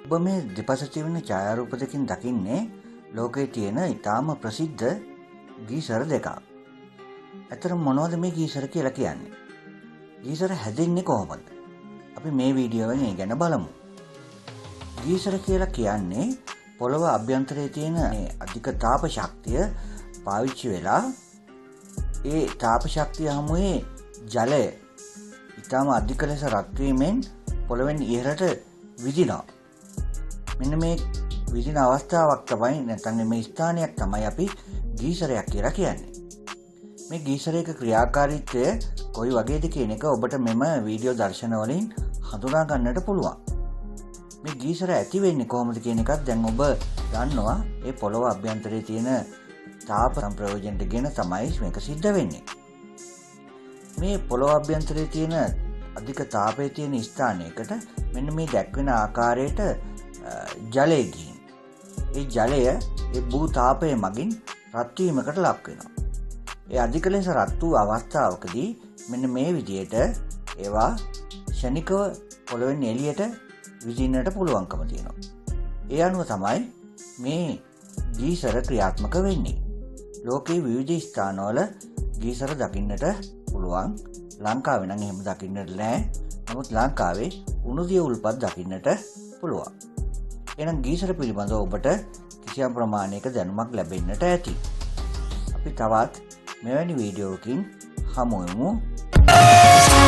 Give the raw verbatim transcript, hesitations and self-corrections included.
ඔබ මේ දෙපස තිබෙන ඡායාරූප දෙකින් දකින්නේ ලෝකයේ තියෙන ඉතාම ප්‍රසිද්ධ ගීසර දෙකක්. ඇත්තටම මොනවද මේ ගීසර කියලා කියන්නේ? ගීසර හැදෙන්නේ කොහොමද? අපි මේ වීඩියෝ එකෙන් ඒ ගැන බලමු. ගීසර කියලා කියන්නේ පොළව අභ්‍යන්තරයේ තියෙන අධික තාප ශක්තිය පාවිච්චි වෙලා ඒ තාප ශක්තිය හැමුවේ ජලය ඉතාම අධික ලෙස රත් වීමෙන් පොළවෙන් ඉහළට විදිනවා. මෙන්න මේ විදින අවස්ථාවක් තමයි නැත්නම් මේ ස්ථානයක් තමයි අපි ගීසරයක් කියලා කියන්නේ. මේ ගීසරයක ක්‍රියාකාරීත්වය කොයි වගේද කියන එක ඔබට මෙම වීඩියෝ දර්ශන වලින් හඳුනා ගන්නට පුළුවන්. මේ ගීසර ඇති වෙන්නේ කොහොමද කියන එකත් දැන් ඔබ දන්නවා. ඒ පොළව අභ්‍යන්තරයේ තියෙන තාප ප්‍රයෝජනටගෙන තමයි මේක සිද්ධ වෙන්නේ. මේ පොළව අභ්‍යන්තරයේ තියෙන අධික තාපයේ තියෙන ස්ථානයකට මෙන්න මේ දැක්වෙන ආකාරයට ජලය ගිහින් ඒ ජලය ඒ භූ තාපය මගින් රත් වීමකට ලක් වෙනවා. ඒ අධික ලෙස රත් වූ අවස්ථාවකදී මෙන්න මේ විදියට ඒවා ෂණිකව පොළවෙන් එළියට විදින්නට පුළුවන්කම තියෙනවා. ඒ අනුව තමයි මේ ගීසර ක්‍රියාත්මක වෙන්නේ. ලෝකයේ විවිධ ස්ථානවල ගීසර දකින්නට පුළුවන්. ලංකාවේ නම් එහෙම දකින්නට නැහැ. නමුත් ලංකාවේ උණුදිය උල්පත් දකින්නට පුළුවන්. එහෙනම් ගීසර පිළිබඳව ඔබට කිසියම් ප්‍රමාණයක දැනුමක් ලැබෙන්නට ඇති. අපි තවත් මෙවැනි වීඩියෝකින් හමු වෙමු.